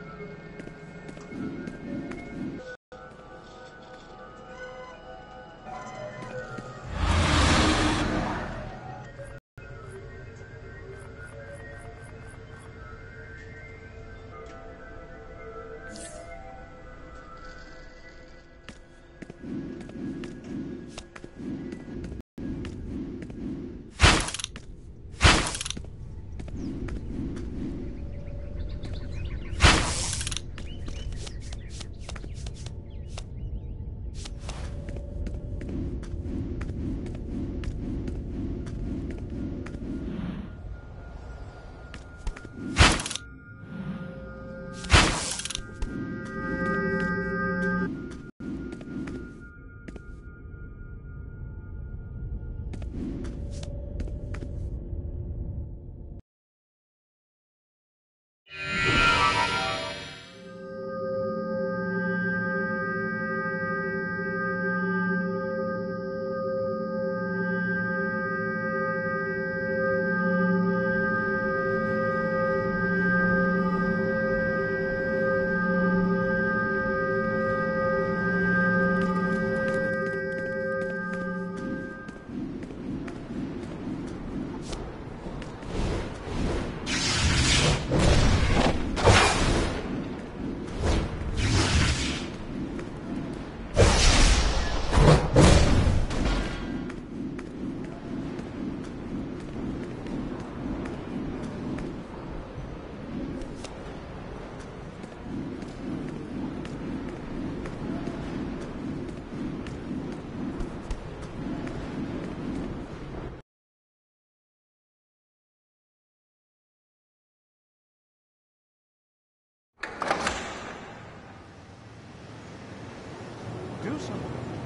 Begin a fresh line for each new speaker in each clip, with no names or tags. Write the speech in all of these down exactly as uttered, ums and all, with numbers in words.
Do something.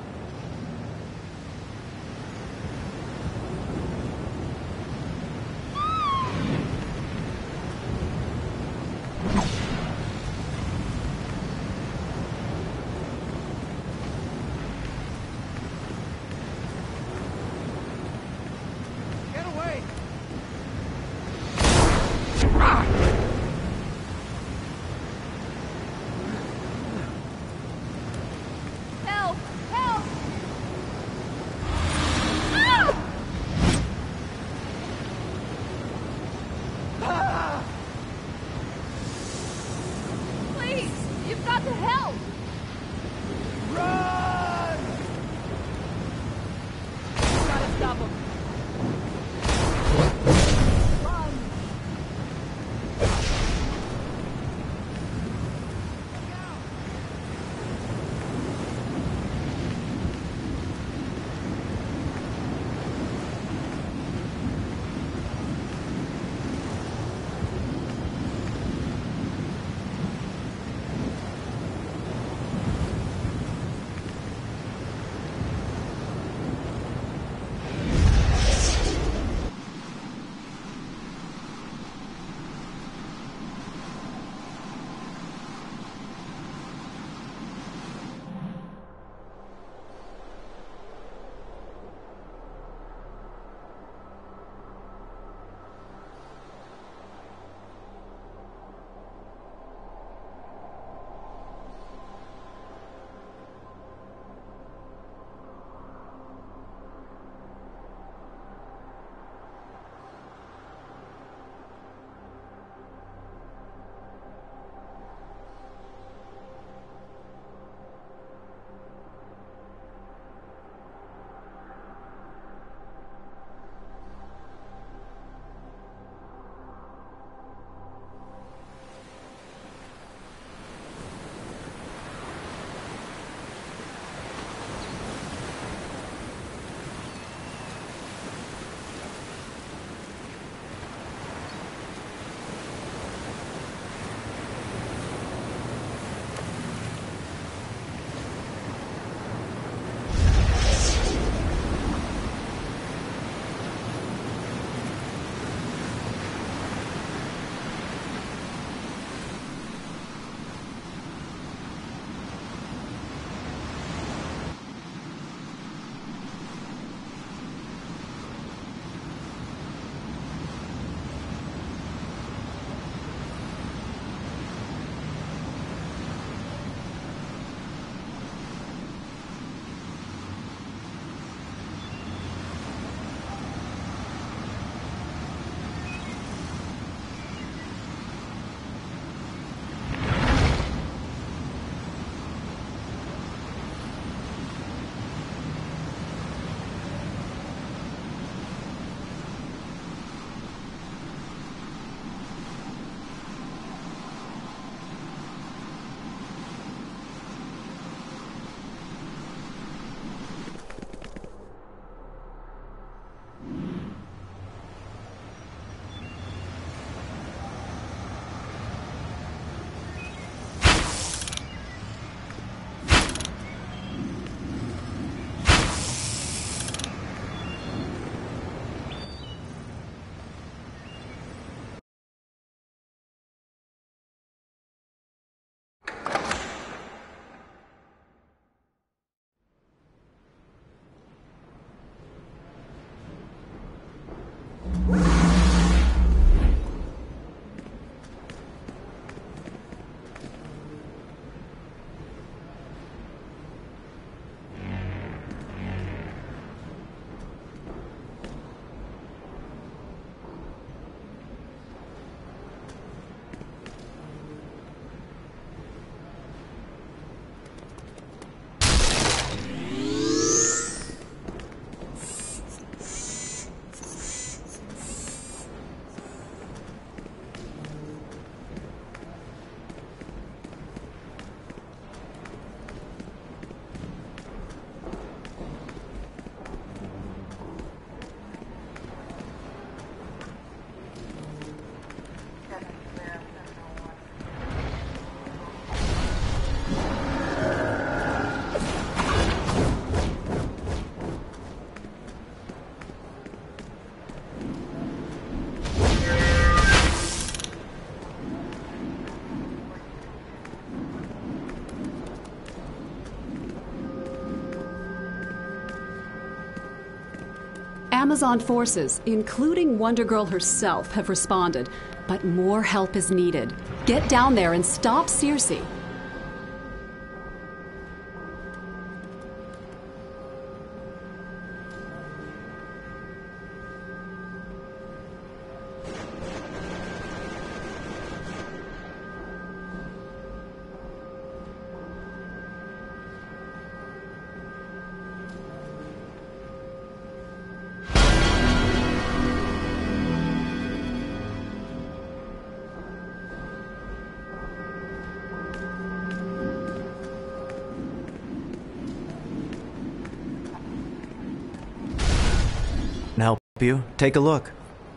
Get away!
Help! Help! Amazon forces, including Wonder Girl herself, have responded, but more help is needed. Get down there and stop Circe.
Help you? Take a look.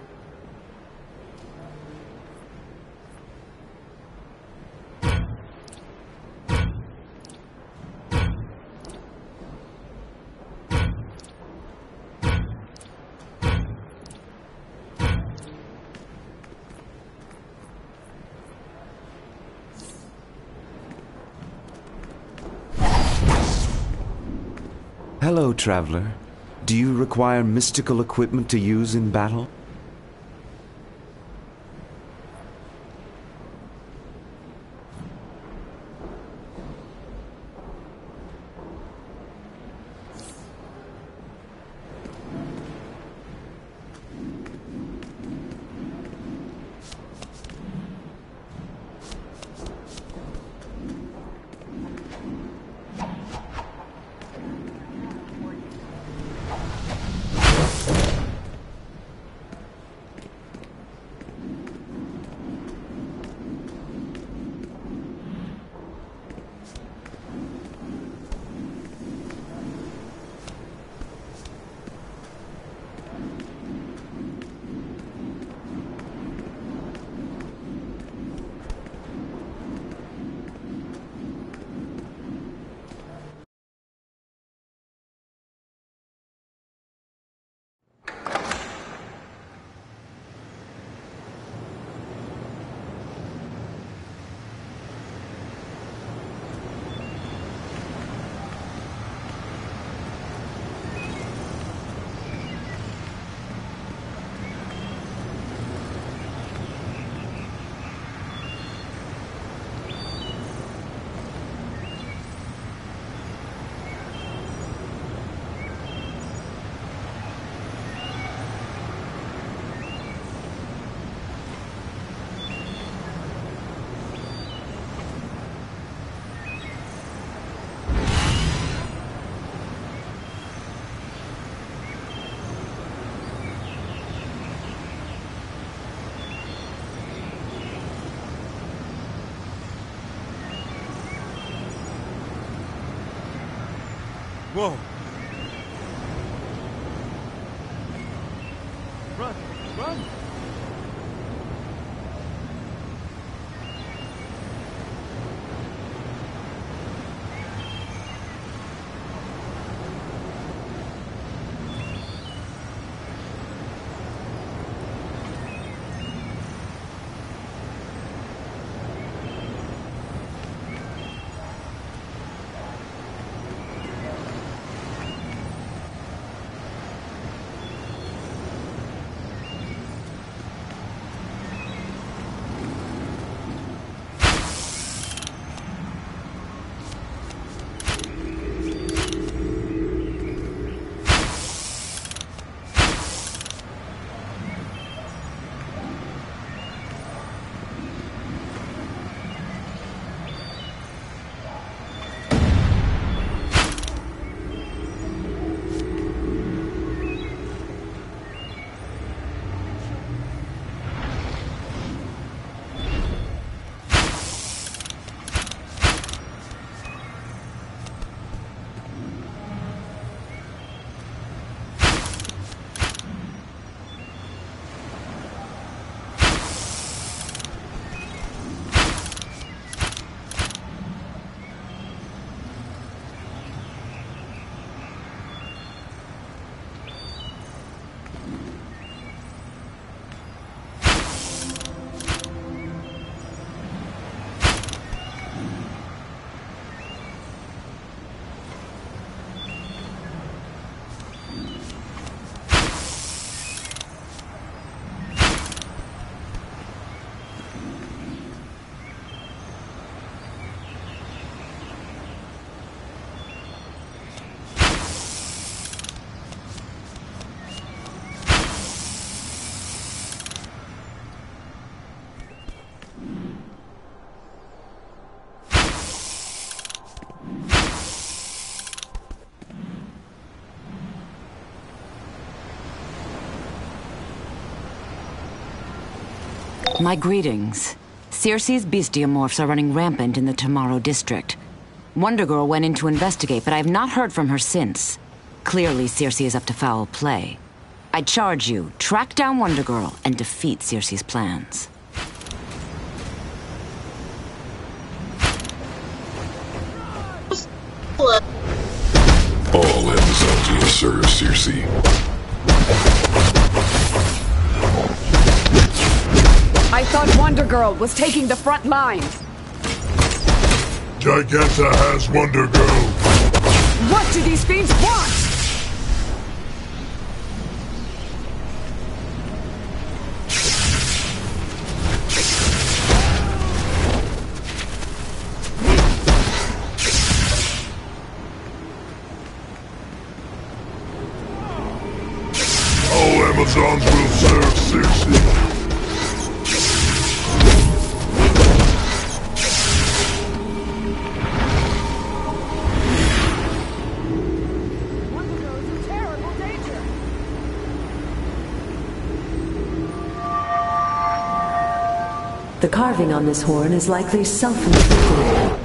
Hello, traveler. Do you require mystical equipment to use in battle?
Whoa! Run! Run!
My greetings. Circe's bestiamorphs are running rampant in the Tomorrow district. Wonder Girl went in to investigate, but I have not heard from her since. Clearly, Circe is up to foul play. I charge you, track down Wonder Girl and defeat Circe's plans.
All Amazons will serve Circe.
I thought Wonder Girl was taking the front line.
Giganta has Wonder Girl.
What do these fiends want?
All Amazons will serve Circe.
The carving on this horn is likely self-inflicted.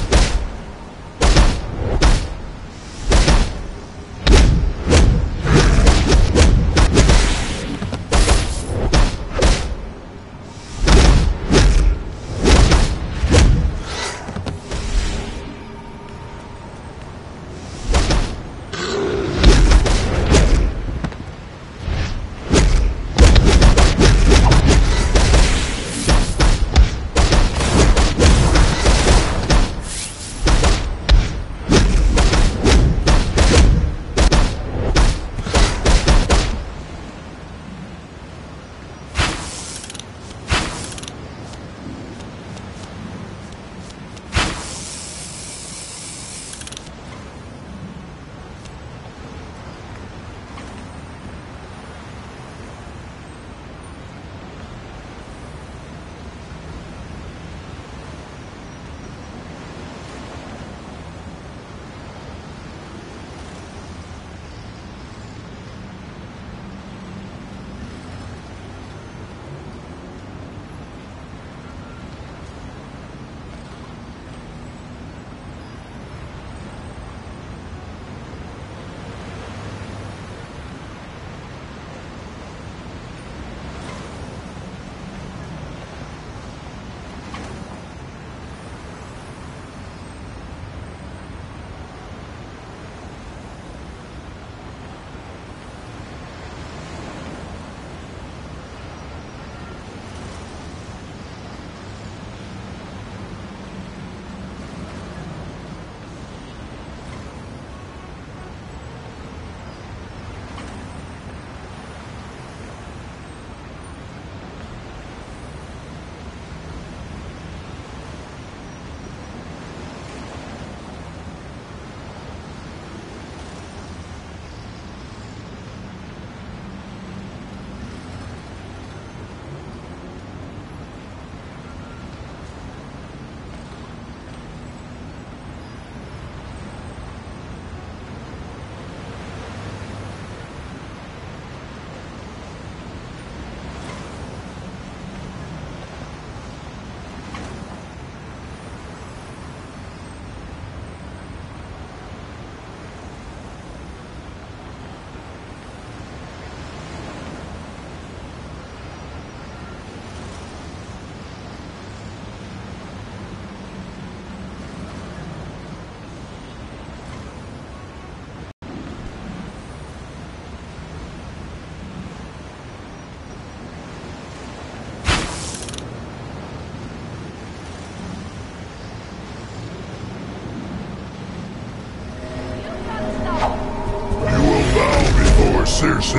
Circe.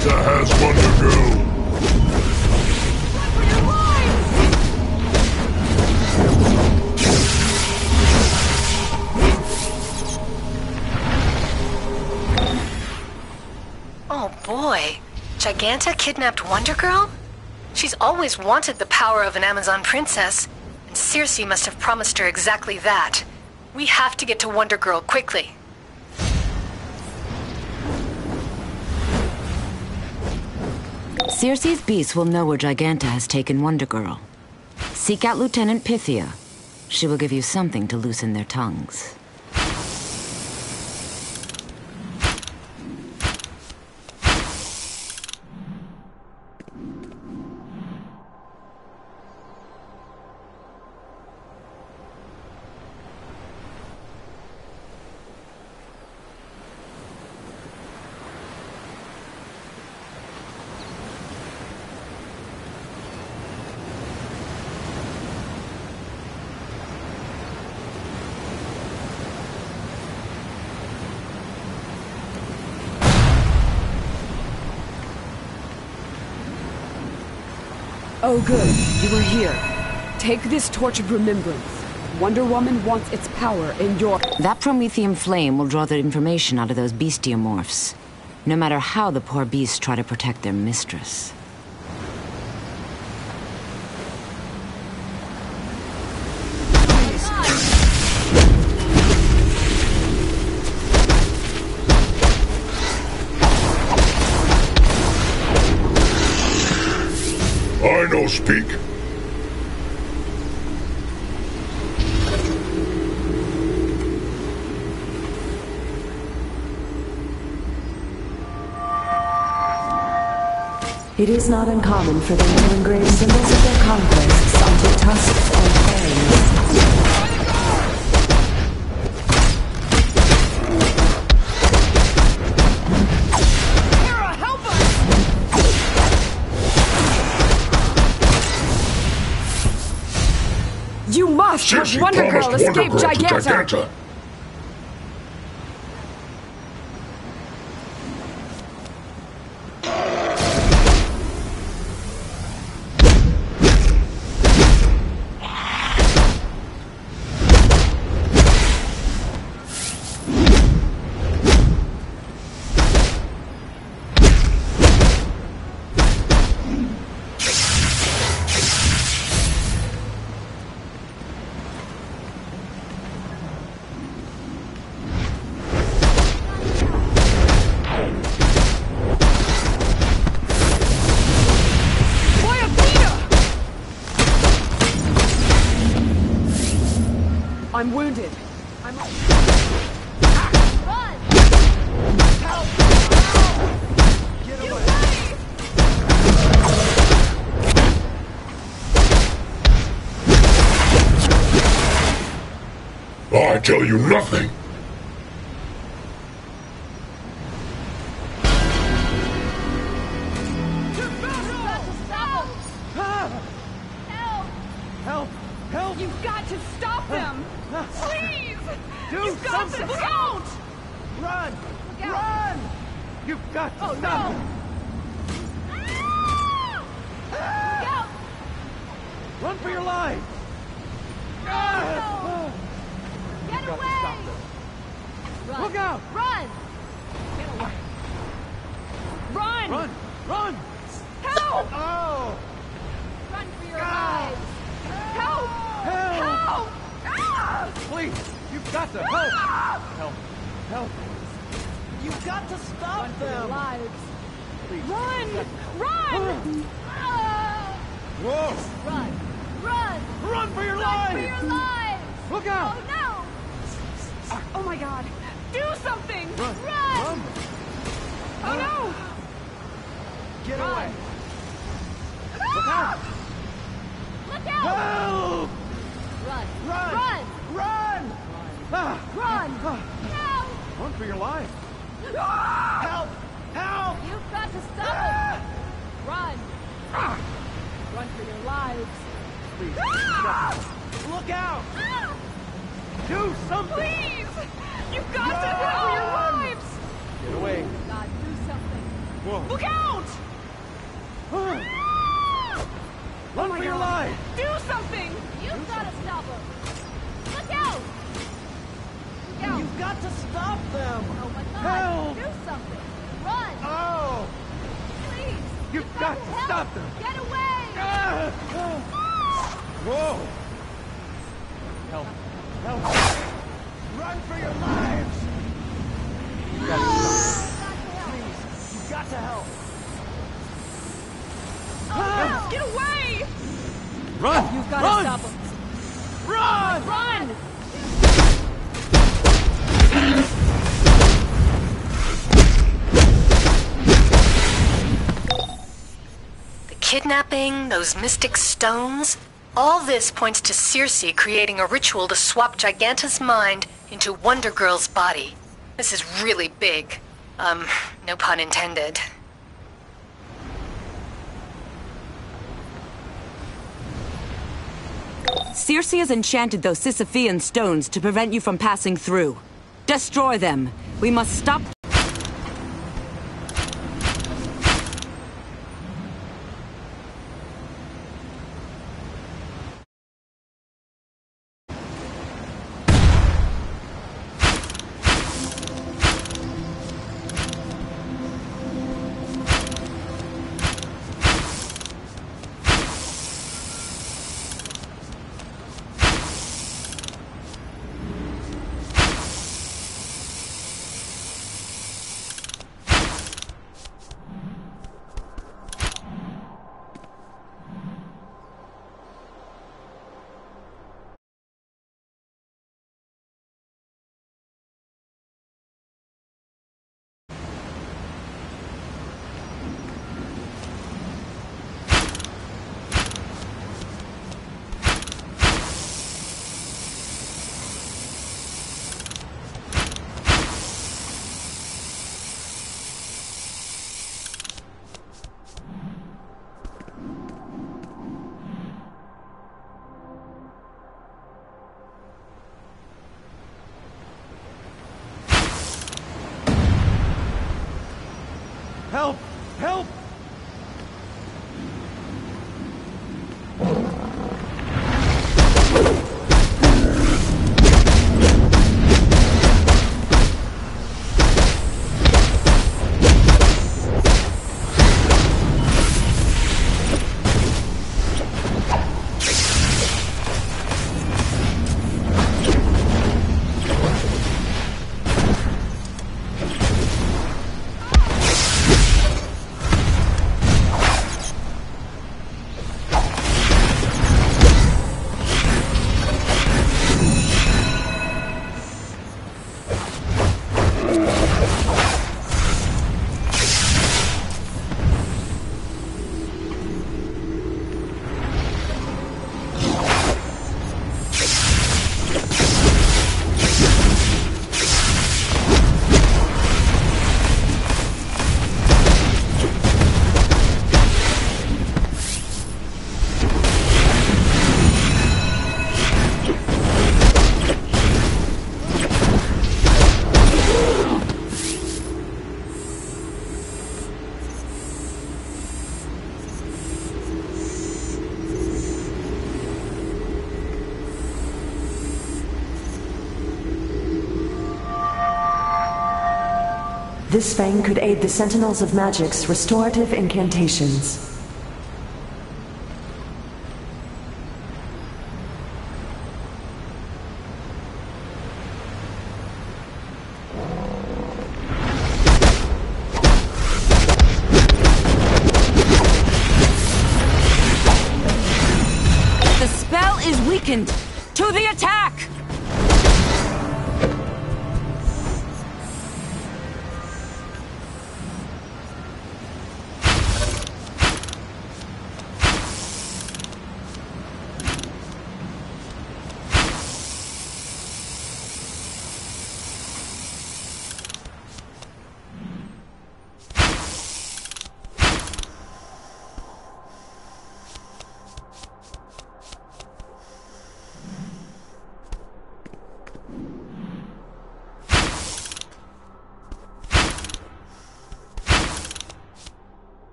Santa has Wonder Girl.
Oh boy, Giganta kidnapped Wonder Girl? She's always wanted the power of an Amazon princess, and Circe must have promised her exactly that. We have to get to Wonder Girl quickly.
Circe's beasts will know where Giganta has taken Wonder Girl. Seek out Lieutenant Pythia. She will give you something to loosen their tongues.
Oh good, you are here. Take this torch of remembrance. Wonder Woman wants its power in your...
That promethium flame will draw the information out of those bestiomorphs. No matter how the poor beasts try to protect their mistress.
I no speak.
It is not uncommon for them to engrave symbols of their conquests onto tusks and fangs.
You must
Circe
have Wonder Girl
promised
escape
Wonder Girl to
Giganta!
Giganta.
I'm wounded. I'm... Run! Help! Help! Get away!
I tell you nothing.
Help! Help!
You've got to stop them! Please!
Do
You've got
something!
to... Look out!
Run!
Look out!
Run! You've got to
Oh,
stop
no!
it!
Ah! Look out!
Run for your life! Ah!
Get
You've got to
away!
stop them.
Run!
Look out!
Run! Get away! Run!
Run! Run!
Help!
Oh!
Run for your
Ah!
lives! Help!
Help!
Help! Ah!
Please! You've got to help!
Ah!
Help! Help! You've got to stop
Run for your
them!
lives!
Please!
Run! Run! Ah!
Whoa!
Run! Run!
Run for your
Run
lives!
for your lives!
Look out!
Oh no! Oh my God! Do something!
Run!
Run!
Run!
Oh no!
Get
Run.
away! Look
Ah!
out!
Look out!
Help!
Run!
Run!
Run!
Run! Ah!
Run!
Ah!
Help!
Run for your life!
Ah!
Help! Help!
You've got to stop
Ah!
it! Run!
Ah!
Run for your lives!
Please,
Ah!
stop. Look out!
Ah!
Do something!
Please! You've got to run for your
Run!
lives!
Get away!
God, do something!
Look out! Run for your life! Do something!
You've got to stop him! Look out! Look out!
You've got to stop them!
Oh my god!
Help!
Do something! Run!
Oh!
Please!
You've,
You've
got,
got,
to
help.
stop them!
Get away!
Ah! Whoa! Help! Help! Run for your lives! You've got to stop them. Please, you've got to help!
Oh, get away!
Run!
You've got
Run!
to stop him!
Run!
Run!
The kidnapping, those mystic stones, all this points to Circe creating a ritual to swap Giganta's mind into Wonder Girl's body. This is really big. Um, no pun intended.
Circe has enchanted those Sisyphean stones to prevent you from passing through. Destroy them. We must stop...
Help! Help!
This fang could aid the Sentinels of Magic's restorative incantations.
The spell is weakened! To the attack!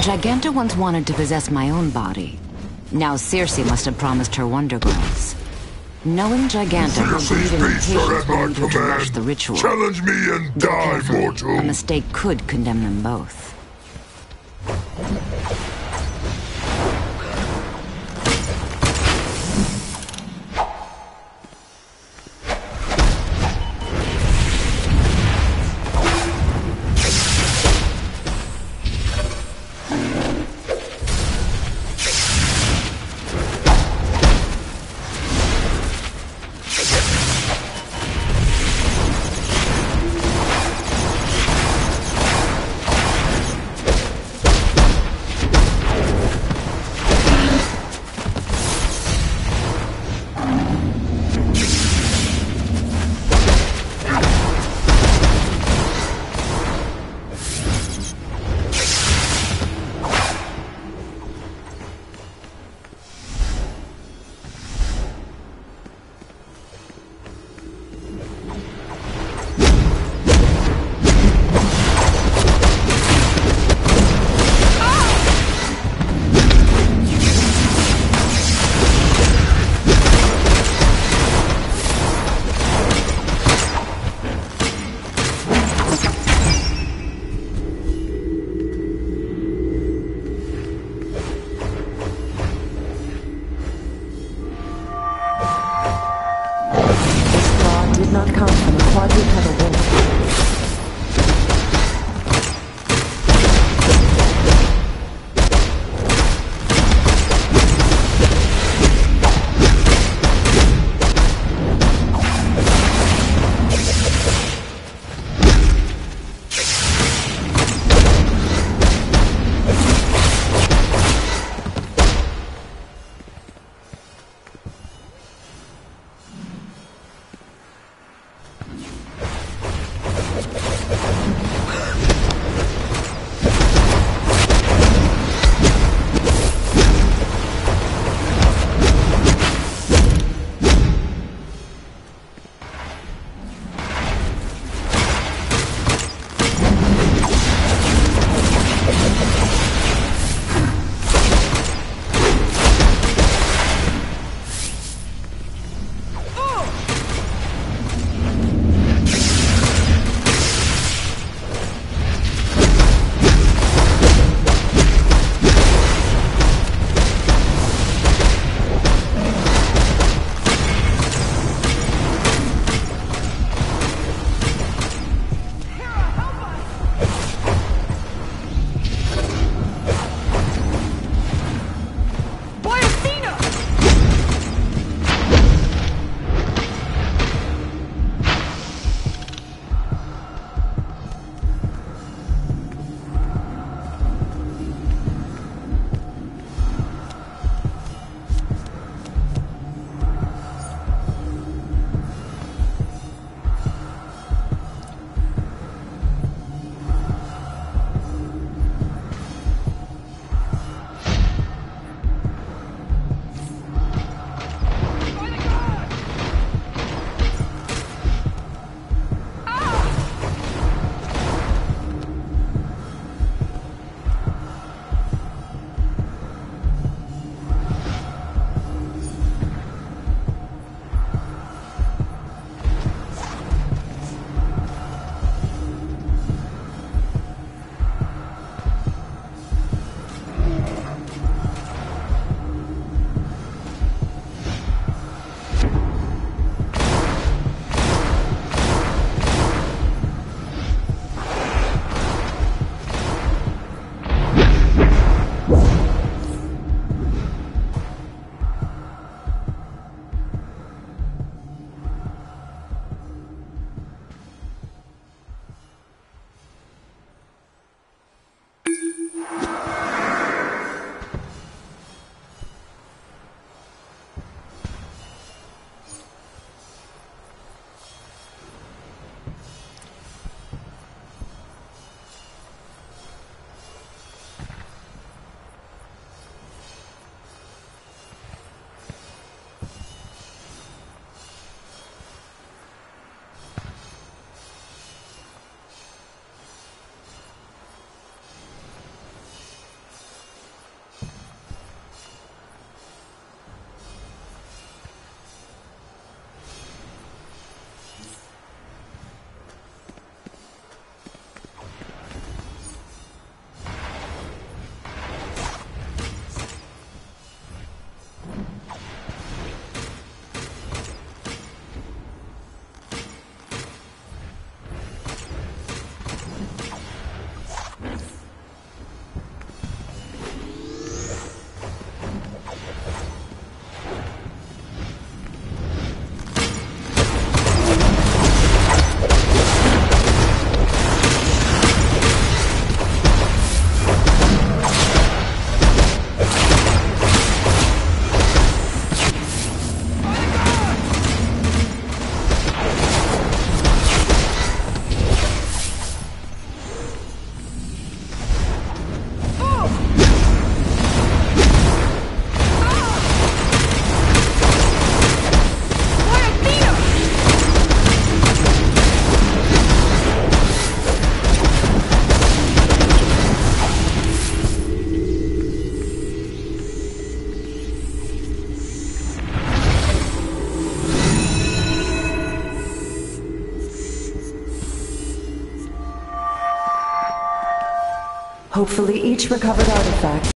Giganta once wanted to possess my own body. Now Circe must have promised her Wonder Girls. Knowing Giganta, her
Circe's
greed and
beasts are
impatience
at
will
my
lead her to rush
command.
the ritual.
Challenge me and die,
Carefully,
mortal.
a mistake could condemn them both.
Not come from a quadrupedal wolf. Hopefully each recovered artifact.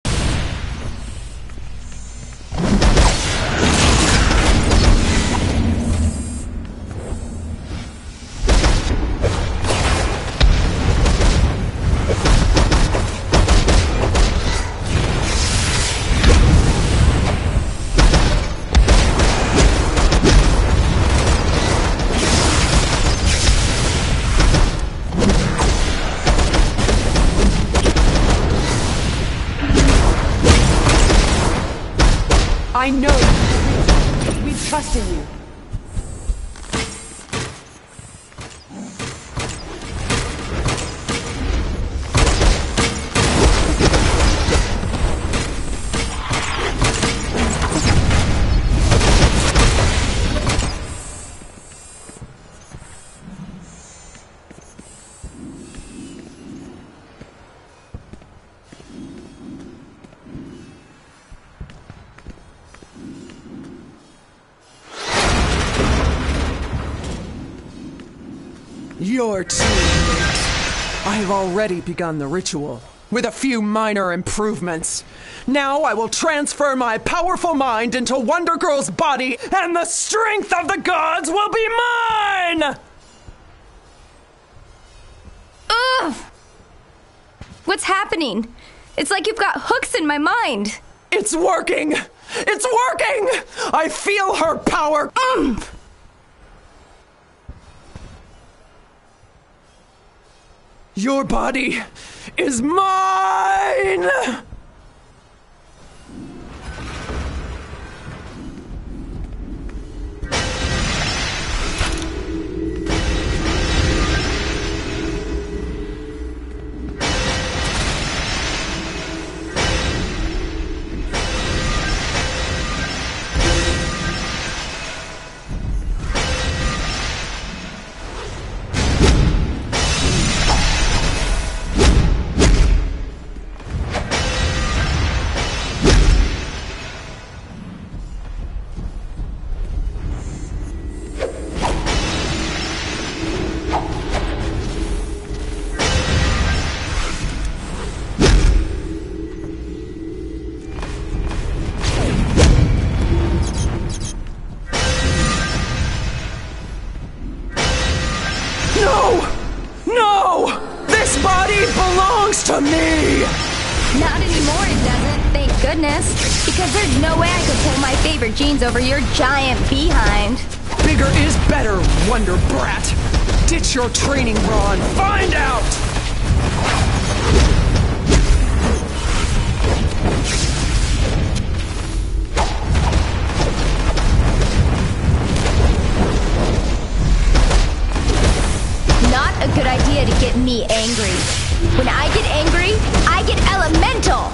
I know you. We trust in you.
You're too late. I have already begun the ritual, with a few minor improvements. Now I will transfer my powerful mind into Wonder Girl's body, and the strength of the gods will be mine!
Ugh! What's happening? It's like you've got hooks in my mind.
It's working! It's working! I feel her power! Mm. Your body is mine! To me!
Not anymore, it doesn't, thank goodness. Because there's no way I could pull my favorite jeans over your giant behind.
Bigger is better, Wonder Brat! Ditch your training bra and find out!
Not a good idea to get me angry. When I get angry, I get elemental!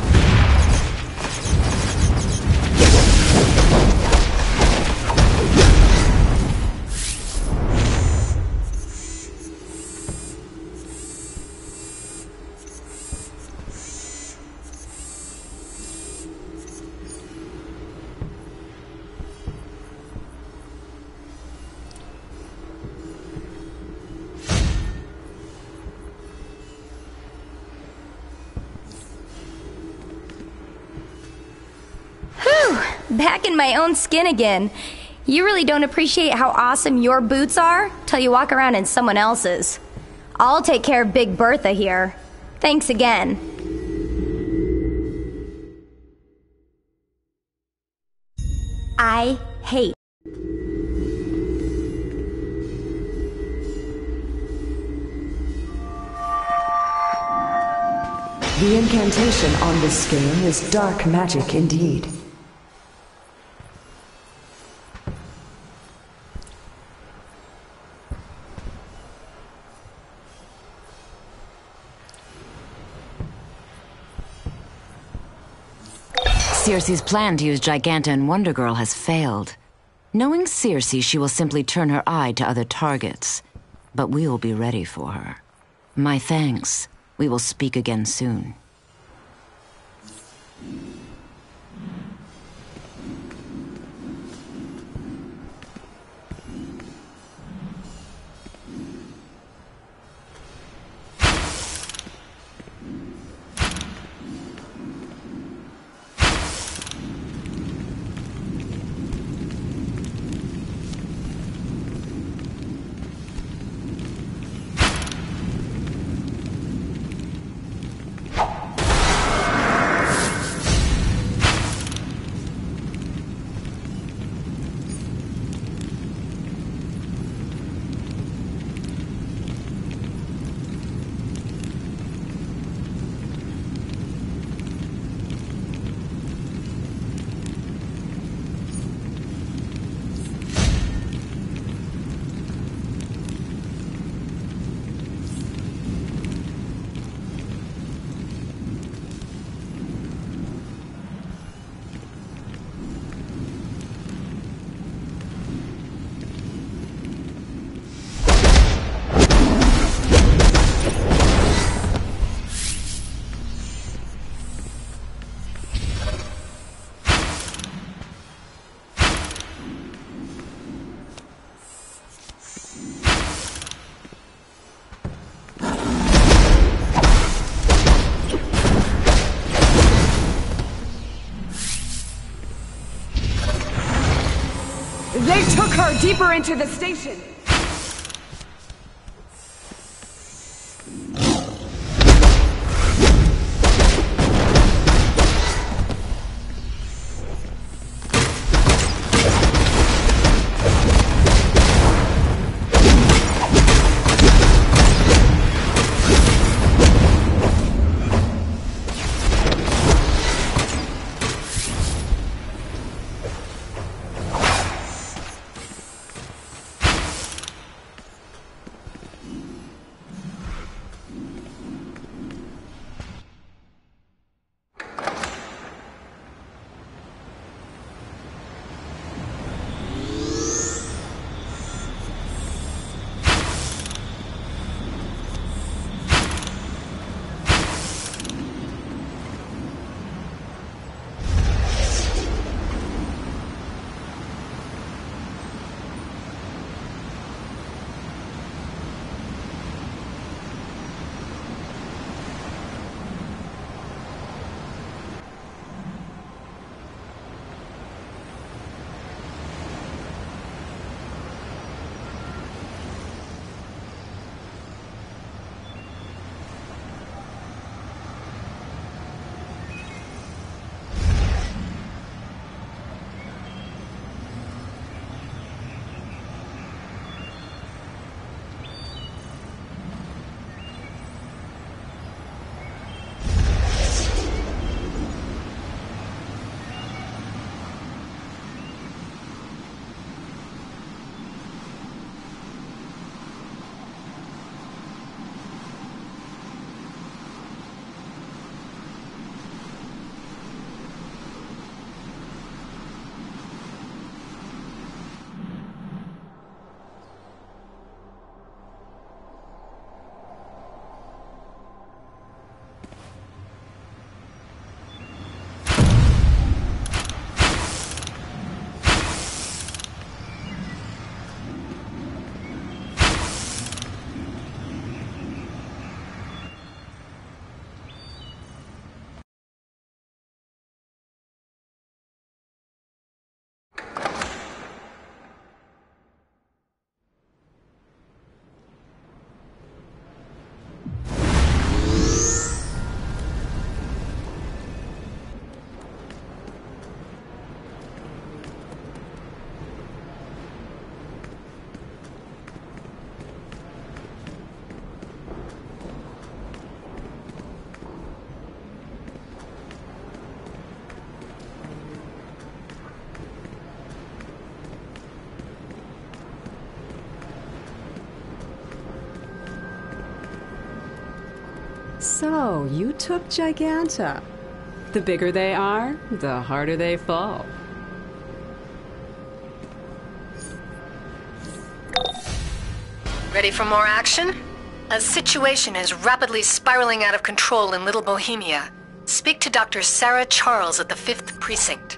Back in my own skin again. You really don't appreciate how awesome your boots are till you walk around in someone else's. I'll take care of Big Bertha here. Thanks again. I hate.
The incantation on this scale is dark magic indeed.
Circe's plan to use Giganta and Wonder Girl has failed. Knowing Circe, she will simply turn her eye to other targets. But we will be ready for her. My thanks. We will speak again soon.
deeper into the station.
So, you took Giganta. The bigger they are, the harder they fall.
Ready for more action? A situation is rapidly spiraling out of control in Little Bohemia. Speak to Doctor Sarah Charles at the fifth Precinct.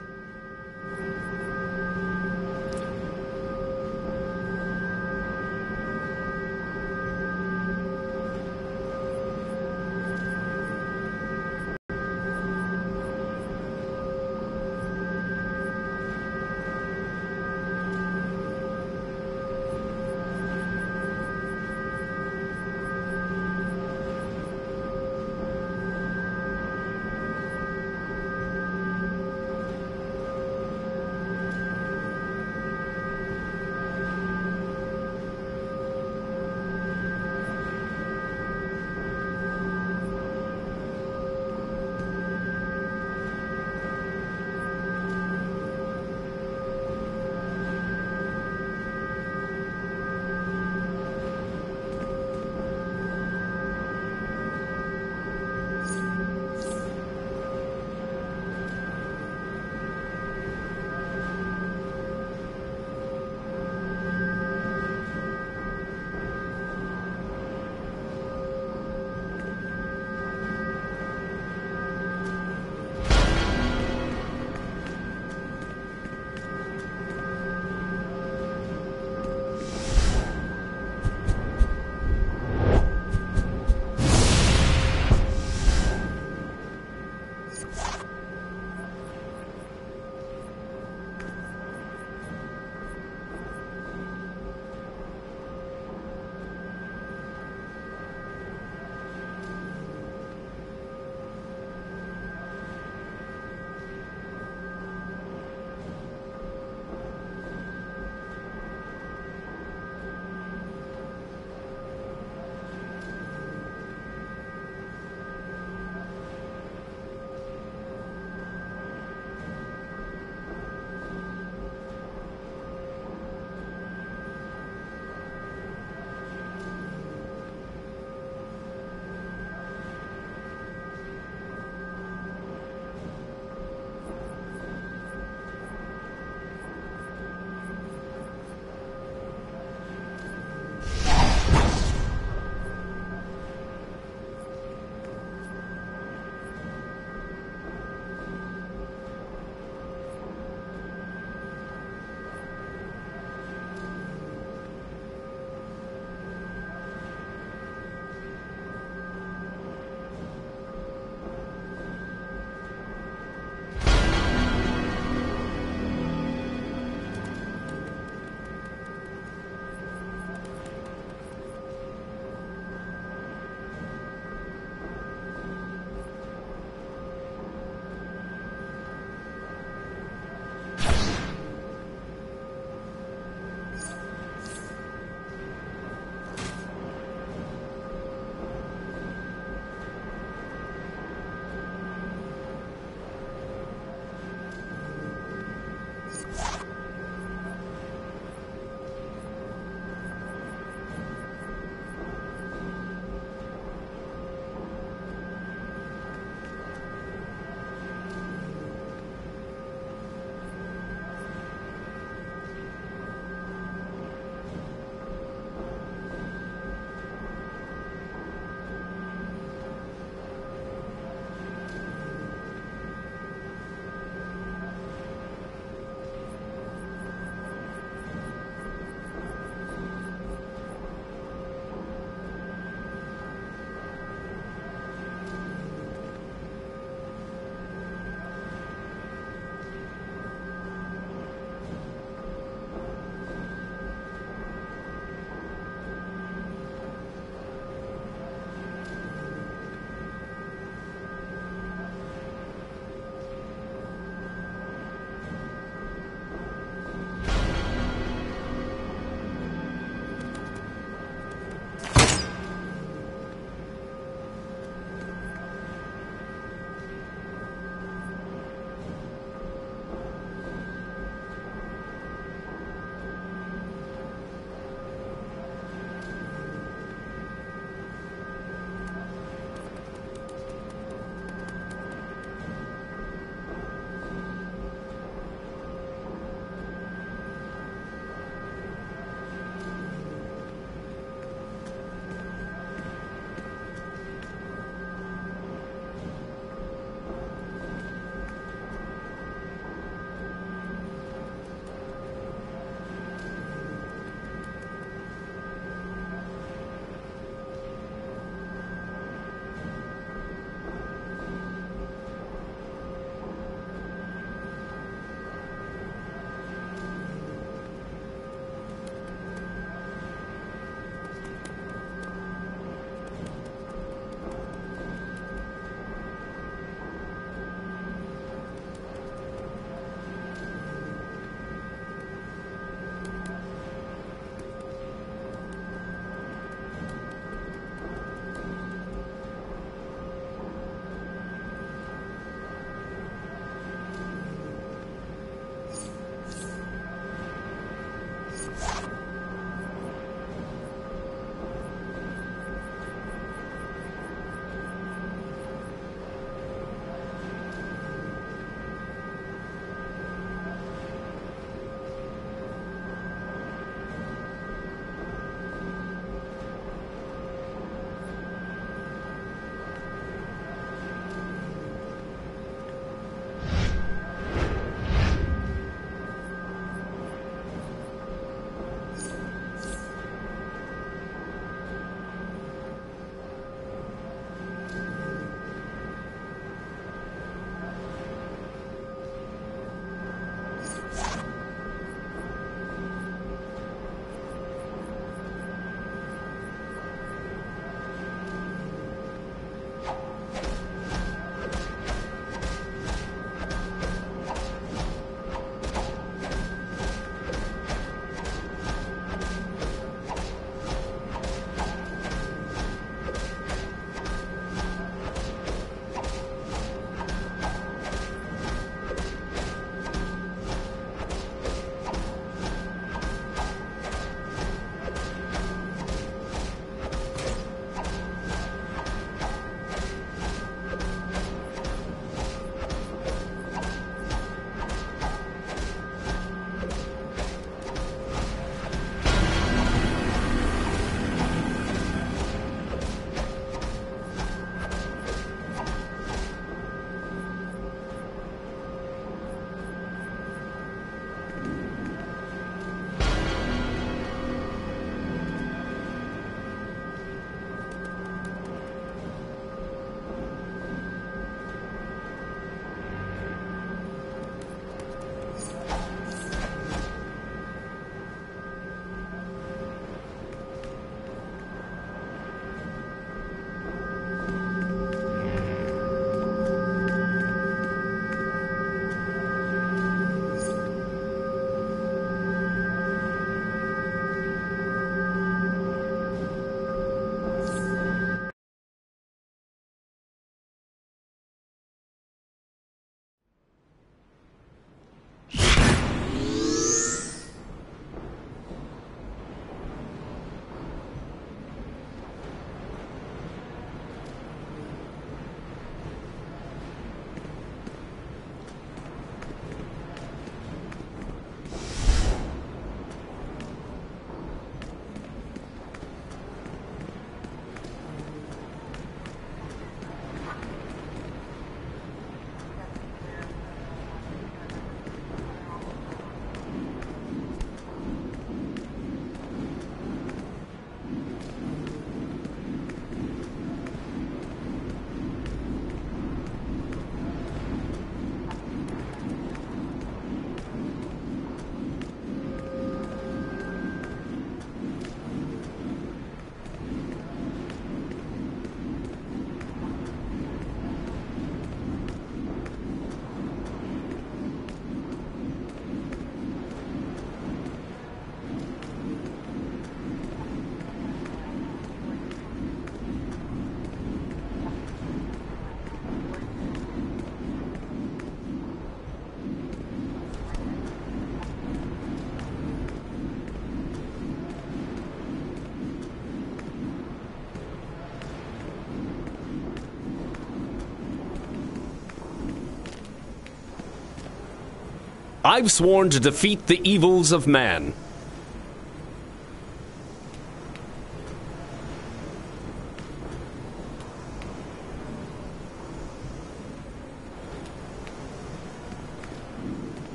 I've sworn to defeat the evils of man.